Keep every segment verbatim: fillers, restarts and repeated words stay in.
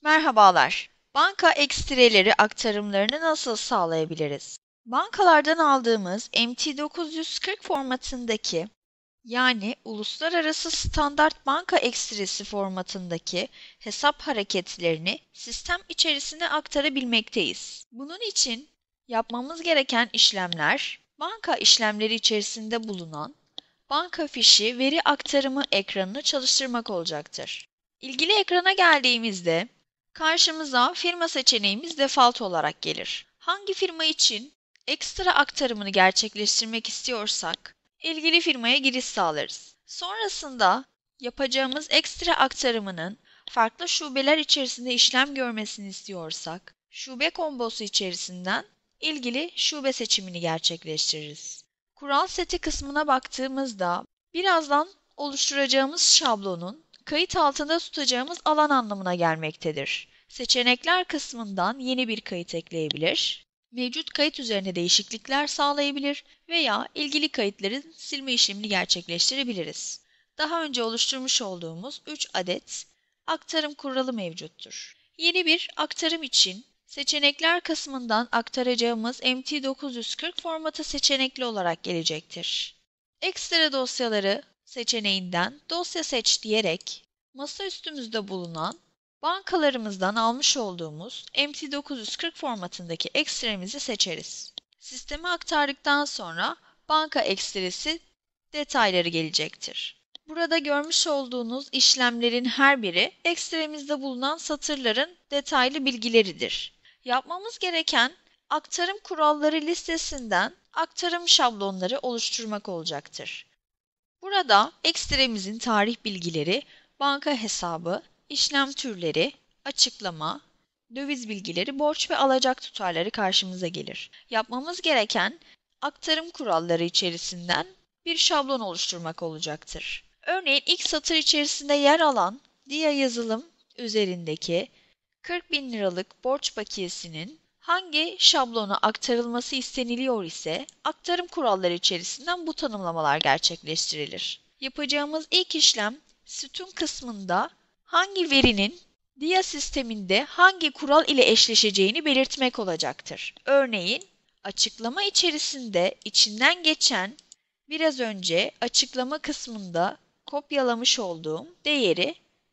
Merhabalar. Banka ekstreleri aktarımlarını nasıl sağlayabiliriz? Bankalardan aldığımız M T dokuz yüz kırk formatındaki yani Uluslararası Standart Banka Ekstresi formatındaki hesap hareketlerini sistem içerisine aktarabilmekteyiz. Bunun için yapmamız gereken işlemler, banka işlemleri içerisinde bulunan banka fişi veri aktarımı ekranını çalıştırmak olacaktır. İlgili ekrana geldiğimizde karşımıza firma seçeneğimiz default olarak gelir. Hangi firma için ekstra aktarımını gerçekleştirmek istiyorsak, ilgili firmaya giriş sağlarız. Sonrasında yapacağımız ekstra aktarımının farklı şubeler içerisinde işlem görmesini istiyorsak, şube kombosu içerisinden ilgili şube seçimini gerçekleştiririz. Kural seti kısmına baktığımızda, birazdan oluşturacağımız şablonun kayıt altında tutacağımız alan anlamına gelmektedir. Seçenekler kısmından yeni bir kayıt ekleyebilir, mevcut kayıt üzerine değişiklikler sağlayabilir veya ilgili kayıtların silme işlemini gerçekleştirebiliriz. Daha önce oluşturmuş olduğumuz üç adet aktarım kuralı mevcuttur. Yeni bir aktarım için seçenekler kısmından aktaracağımız M T dokuz yüz kırk formatı seçenekli olarak gelecektir. Ekstra dosyaları seçeneğinden dosya seç diyerek masaüstümüzde bulunan bankalarımızdan almış olduğumuz M T dokuz yüz kırk formatındaki ekstremizi seçeriz. Sisteme aktardıktan sonra banka ekstresi detayları gelecektir. Burada görmüş olduğunuz işlemlerin her biri ekstremizde bulunan satırların detaylı bilgileridir. Yapmamız gereken aktarım kuralları listesinden aktarım şablonları oluşturmak olacaktır. Burada ekstremizin tarih bilgileri, banka hesabı, işlem türleri, açıklama, döviz bilgileri, borç ve alacak tutarları karşımıza gelir. Yapmamız gereken aktarım kuralları içerisinden bir şablon oluşturmak olacaktır. Örneğin ilk satır içerisinde yer alan Dia yazılım üzerindeki kırk bin liralık borç bakiyesinin hangi şablona aktarılması isteniliyor ise aktarım kuralları içerisinden bu tanımlamalar gerçekleştirilir. Yapacağımız ilk işlem sütun kısmında hangi verinin Dia sisteminde hangi kural ile eşleşeceğini belirtmek olacaktır. Örneğin açıklama içerisinde içinden geçen biraz önce açıklama kısmında kopyalamış olduğum değeri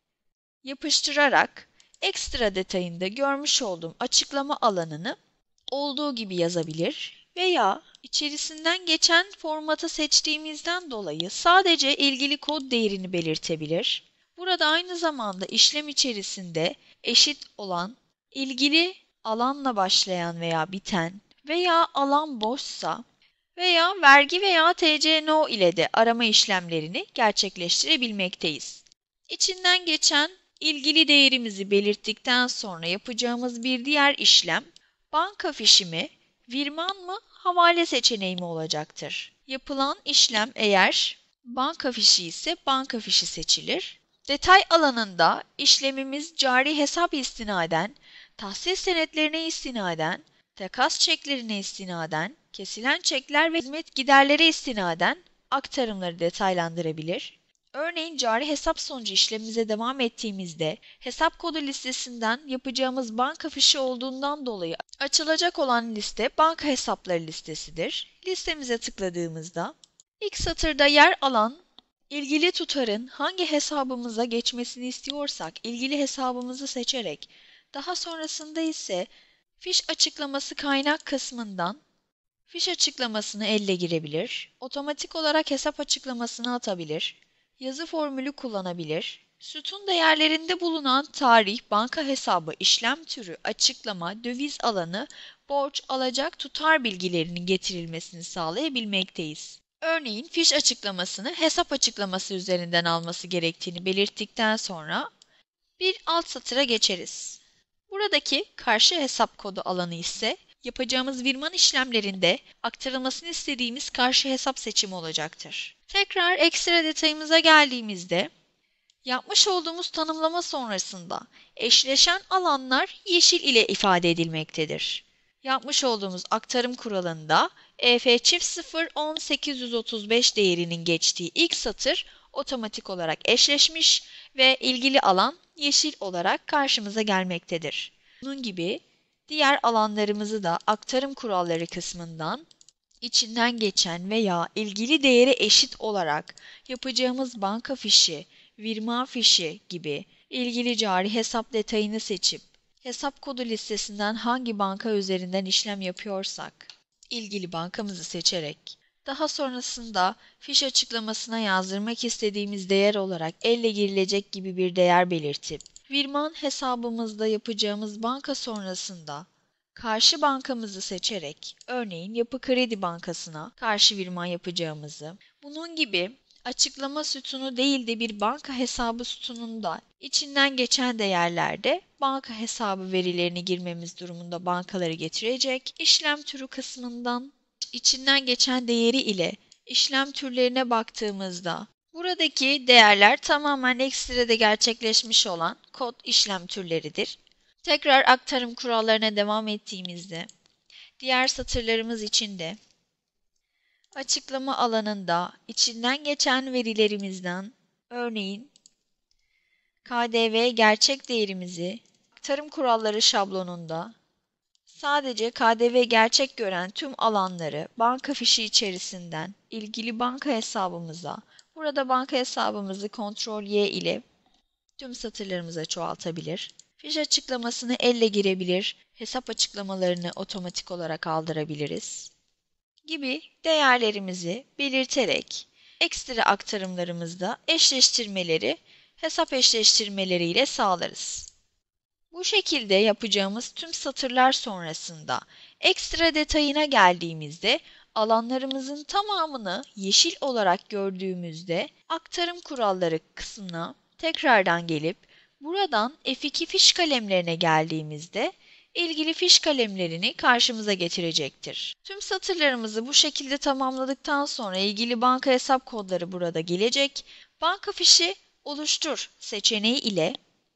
yapıştırarak ekstra detayında görmüş olduğum açıklama alanını olduğu gibi yazabilir veya içerisinden geçen formatı seçtiğimizden dolayı sadece ilgili kod değerini belirtebilir. Burada aynı zamanda işlem içerisinde eşit olan, ilgili alanla başlayan veya biten veya alan boşsa veya vergi veya T C N O ile de arama işlemlerini gerçekleştirebilmekteyiz. İçinden geçen ilgili değerimizi belirttikten sonra yapacağımız bir diğer işlem, banka fişi mi, virman mı, havale seçeneği mi olacaktır. Yapılan işlem eğer banka fişi ise banka fişi seçilir. Detay alanında işlemimiz cari hesap istinaden, tahsil senetlerine istinaden, takas çeklerine istinaden, kesilen çekler ve hizmet giderlere istinaden aktarımları detaylandırabilir. Örneğin cari hesap sonucu işlemimize devam ettiğimizde hesap kodu listesinden yapacağımız banka fişi olduğundan dolayı açılacak olan liste banka hesapları listesidir. Listemize tıkladığımızda ilk satırda yer alan ilgili tutarın hangi hesabımıza geçmesini istiyorsak ilgili hesabımızı seçerek daha sonrasında ise fiş açıklaması kaynak kısmından fiş açıklamasını elle girebilir, otomatik olarak hesap açıklamasını atabilir, yazı formülü kullanabilir, sütun değerlerinde bulunan tarih, banka hesabı, işlem türü, açıklama, döviz alanı, borç, alacak, tutar bilgilerinin getirilmesini sağlayabilmekteyiz. Örneğin fiş açıklamasını hesap açıklaması üzerinden alması gerektiğini belirttikten sonra bir alt satıra geçeriz. Buradaki karşı hesap kodu alanı ise yapacağımız virman işlemlerinde aktarılmasını istediğimiz karşı hesap seçimi olacaktır. Tekrar ekstra detayımıza geldiğimizde yapmış olduğumuz tanımlama sonrasında eşleşen alanlar yeşil ile ifade edilmektedir. Yapmış olduğumuz aktarım kuralında E F çift sıfır on sekiz yüz otuz beş değerinin geçtiği ilk satır otomatik olarak eşleşmiş ve ilgili alan yeşil olarak karşımıza gelmektedir. Bunun gibi diğer alanlarımızı da aktarım kuralları kısmından içinden geçen veya ilgili değeri eşit olarak yapacağımız banka fişi, virman fişi gibi ilgili cari hesap detayını seçip hesap kodu listesinden hangi banka üzerinden işlem yapıyorsak ilgili bankamızı seçerek daha sonrasında fiş açıklamasına yazdırmak istediğimiz değer olarak elle girilecek gibi bir değer belirtip virman hesabımızda yapacağımız banka sonrasında karşı bankamızı seçerek, örneğin Yapı Kredi Bankası'na karşı virman yapacağımızı, bunun gibi açıklama sütunu değil de bir banka hesabı sütununda içinden geçen değerlerde banka hesabı verilerini girmemiz durumunda bankaları getirecek, işlem türü kısmından içinden geçen değeri ile işlem türlerine baktığımızda buradaki değerler tamamen ekstrede gerçekleşmiş olan kod işlem türleridir. Tekrar aktarım kurallarına devam ettiğimizde diğer satırlarımız için de açıklama alanında içinden geçen verilerimizden örneğin K D V gerçek değerimizi aktarım kuralları şablonunda sadece K D V gerçek gören tüm alanları banka fişi içerisinden ilgili banka hesabımıza, burada banka hesabımızı kontrol Y ile tüm satırlarımıza çoğaltabilir. Fiş açıklamasını elle girebilir, hesap açıklamalarını otomatik olarak aldırabiliriz gibi değerlerimizi belirterek ekstra aktarımlarımızda eşleştirmeleri hesap eşleştirmeleriyle sağlarız. Bu şekilde yapacağımız tüm satırlar sonrasında ekstra detayına geldiğimizde alanlarımızın tamamını yeşil olarak gördüğümüzde aktarım kuralları kısmına tekrardan gelip buradan F iki fiş kalemlerine geldiğimizde ilgili fiş kalemlerini karşımıza getirecektir. Tüm satırlarımızı bu şekilde tamamladıktan sonra ilgili banka hesap kodları burada gelecek. Banka fişi oluştur seçeneği ile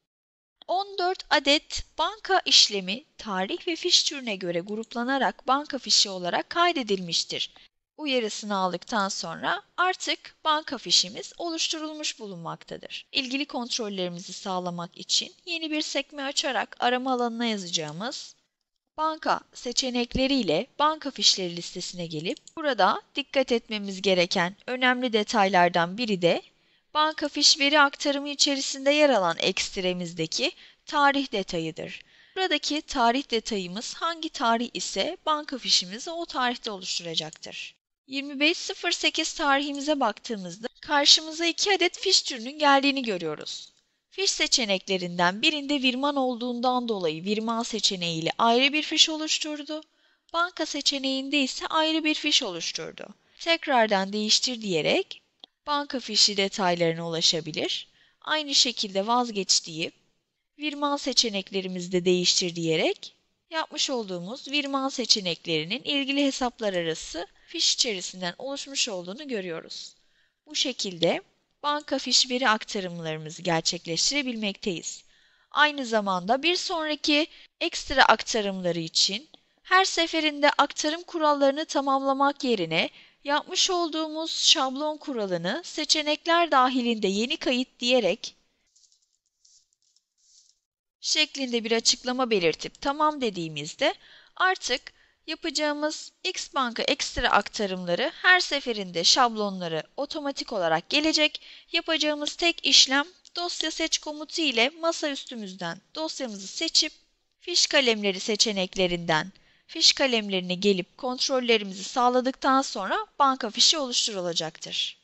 on dört adet banka işlemi tarih ve fiş türüne göre gruplanarak banka fişi olarak kaydedilmiştir. Uyarısını aldıktan sonra artık banka fişimiz oluşturulmuş bulunmaktadır. İlgili kontrollerimizi sağlamak için yeni bir sekme açarak arama alanına yazacağımız banka seçenekleriyle banka fişleri listesine gelip burada dikkat etmemiz gereken önemli detaylardan biri de banka fiş veri aktarımı içerisinde yer alan ekstremizdeki tarih detayıdır. Buradaki tarih detayımız hangi tarih ise banka fişimizi o tarihte oluşturacaktır. yirmi beş sıfır sekiz tarihimize baktığımızda karşımıza iki adet fiş türünün geldiğini görüyoruz. Fiş seçeneklerinden birinde virman olduğundan dolayı virman seçeneğiyle ayrı bir fiş oluşturdu. Banka seçeneğinde ise ayrı bir fiş oluşturdu. Tekrardan değiştir diyerek banka fişi detaylarına ulaşabilir. Aynı şekilde vazgeç deyip virman seçeneklerimizi de değiştir diyerek yapmış olduğumuz virman seçeneklerinin ilgili hesaplar arası fiş içerisinden oluşmuş olduğunu görüyoruz. Bu şekilde banka fiş veri aktarımlarımızı gerçekleştirebilmekteyiz. Aynı zamanda bir sonraki ekstra aktarımları için her seferinde aktarım kurallarını tamamlamak yerine yapmış olduğumuz şablon kuralını seçenekler dahilinde yeni kayıt diyerek şeklinde bir açıklama belirtip tamam dediğimizde artık yapacağımız X banka ekstra aktarımları her seferinde şablonları otomatik olarak gelecek. Yapacağımız tek işlem dosya seç komutu ile masaüstümüzden dosyamızı seçip fiş kalemleri seçeneklerinden fiş kalemlerine gelip kontrollerimizi sağladıktan sonra banka fişi oluşturulacaktır.